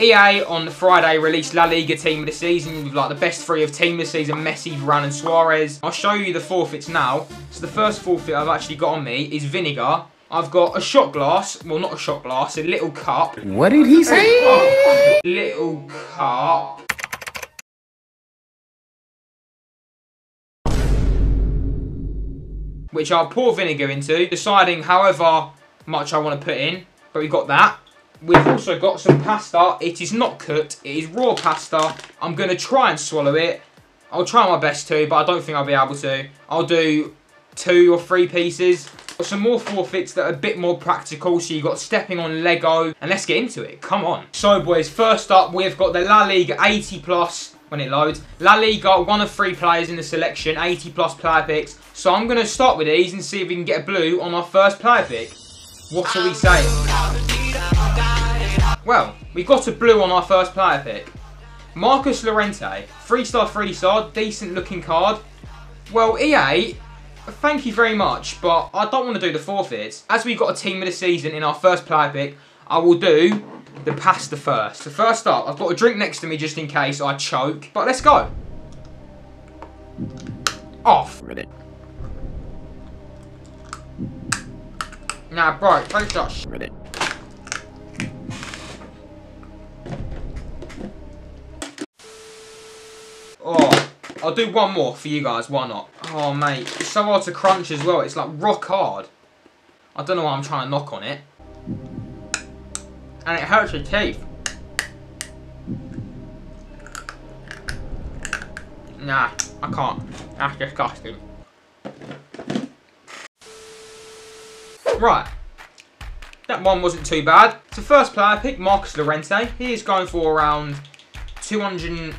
EA on Friday released La Liga team of the season with like the best three of team of the season, Messi, Varane and Suarez. I'll show you the forfeits now. So the first forfeit I've actually got on me is vinegar. I've got a shot glass, well not a shot glass, a little cup. What did he say? Little cup. Which I'll pour vinegar into, deciding however much I want to put in. But we've got that. We've also got some pasta. It is not cooked, it is raw pasta. I'm going to try and swallow it. I'll try my best to, but I don't think I'll be able to. I'll do 2 or 3 pieces. Got some more forfeits that are a bit more practical. So you've got stepping on Lego. And let's get into it. Come on. So boys, first up we've got the La Liga 80 plus. When it loads. La Liga, 1 of 3 players in the selection. 80 plus player picks. So I'm going to start with these and see if we can get a blue on our first player pick. What are we saying? Well, we got a blue on our first player pick. Marcus Llorente. 3-star, 3-star. Decent looking card. Well, EA... thank you very much, but I don't want to do the forfeits. As we've got a team of the season in our first player pick, I will do the pasta first. So first up, I've got a drink next to me just in case I choke. But let's go. Off. Reddit. Nah, bro, don't touch. Reddit. Oh, I'll do one more for you guys, why not? Oh, mate, it's so hard to crunch as well. It's like rock hard. I don't know why I'm trying to knock on it. And it hurts your teeth. Nah, I can't. That's disgusting. Right. That one wasn't too bad. So first player pick, Marcus Llorente. He is going for around 230k.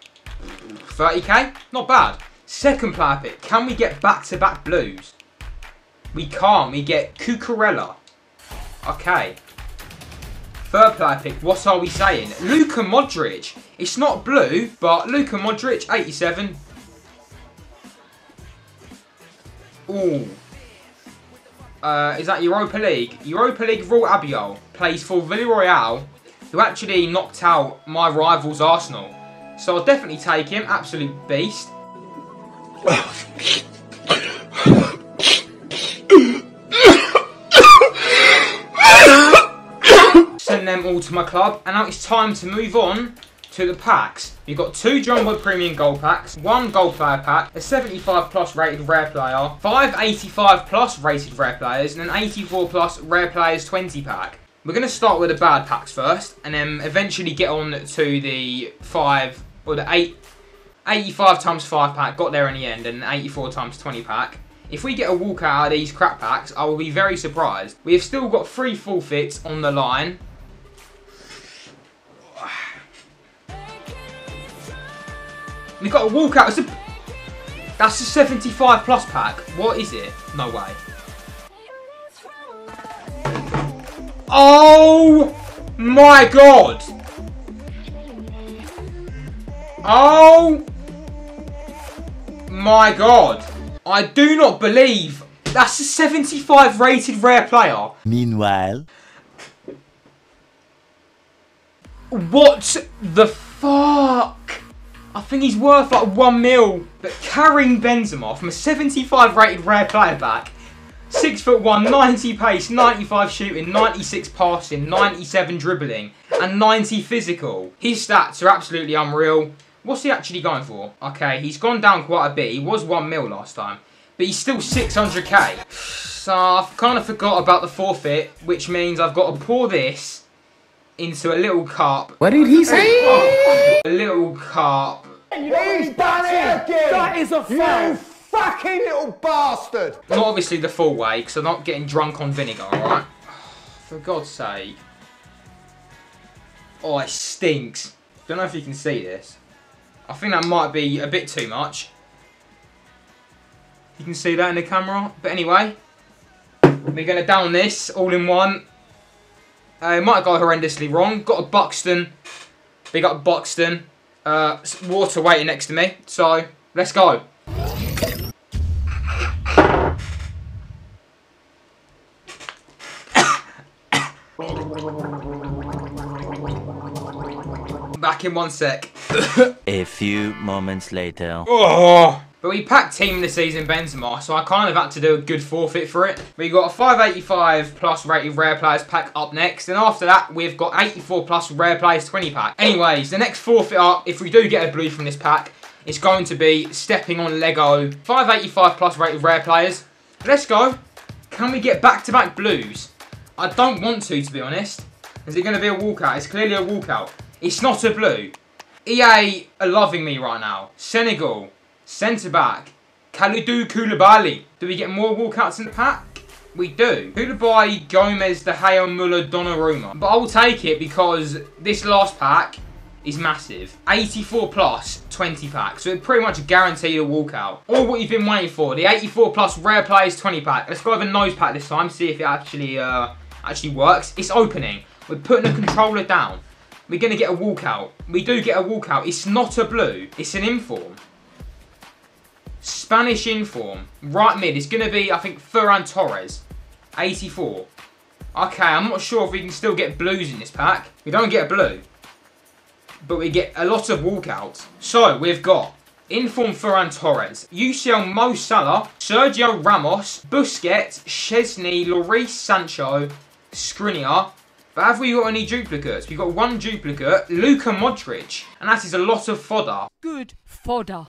Not bad. Second player pick. Can we get back-to-back blues? We can't. We get Cucurella. Okay. Third player pick. What are we saying? Luka Modric. It's not blue, but Luka Modric, 87. Ooh. Is that Europa League? Europa League Raul Albiol plays for Villarreal, who actually knocked out my rivals Arsenal. So I'll definitely take him. Absolute beast. Send them all to my club. And now it's time to move on to the packs. You've got 2 Jumbo Premium Gold Packs, 1 Gold Player Pack, a 75 plus rated Rare Player, 5 85 plus rated Rare Players, and an 84 plus Rare Players 20 pack. We're going to start with the bad packs first, and then eventually get on to the 5, or the 85 times 5 pack, got there in the end, and an 84 times 20 pack. If we get a walkout out of these crap packs, I will be very surprised. We have still got 3 forfeits on the line. We've got a walkout. That's a 75 plus pack. What is it? No way. Oh my god. Oh my god. I do not believe that's a 75 rated Rare Player. Meanwhile. What the fuck? I think he's worth like 1 mil. But Karim Benzema from a 75 rated Rare Player back. 6'1", 90 pace, 95 shooting, 96 passing, 97 dribbling, and 90 physical. His stats are absolutely unreal. What's he actually going for? Okay, he's gone down quite a bit. He was 1 mil last time. But he's still 600k. So I've kind of forgot about the forfeit, which means I've got to pour this into a little cup. What did he say? A little cup. He's done it again! That is a foul! You fucking little bastard! Not obviously the full way, because I'm not getting drunk on vinegar, alright? For God's sake. Oh, it stinks. Don't know if you can see this. I think that might be a bit too much. You can see that in the camera. But anyway, we're going to down this all in one. It might go horrendously wrong. Got a Buxton. Big up Buxton. Water waiting next to me. So, let's go. back in 1 sec. A few moments later. Oh. But we packed team of the season Benzema, so I kind of had to do a good forfeit for it. We got a 585 plus rated rare players pack up next, and after that we've got 84 plus rare players 20 pack. Anyways, the next forfeit up, if we do get a blue from this pack, it's going to be stepping on Lego 585 plus rated rare players. Let's go. Can we get back-to-back blues? I don't want to be honest. Is it going to be a walkout? It's clearly a walkout. It's not a blue. EA are loving me right now. Senegal. Centre-back, Kalidou Koulibaly. Do we get more walkouts in the pack? We do. Koulibaly, Gomez, De Gea, Muller, Donnarumma. But I'll take it because this last pack is massive. 84 plus 20 pack. So it pretty much guaranteed a walkout. Or what you've been waiting for. The 84 plus rare players 20 pack. Let's go over nose pack this time. See if it actually works. It's opening. We're putting the controller down. We're going to get a walkout. We do get a walkout. It's not a blue. It's an inform. Spanish inform. Right mid. It's going to be, I think, Ferran Torres. 84. Okay, I'm not sure if we can still get blues in this pack. We don't get a blue. But we get a lot of walkouts. So, we've got inform Ferran Torres, UCL Mo Salah, Sergio Ramos, Busquets, Chesney, Lloris Sancho, Skriniar. But have we got any duplicates? We've got one duplicate, Luka Modric. And that is a lot of fodder. Good fodder.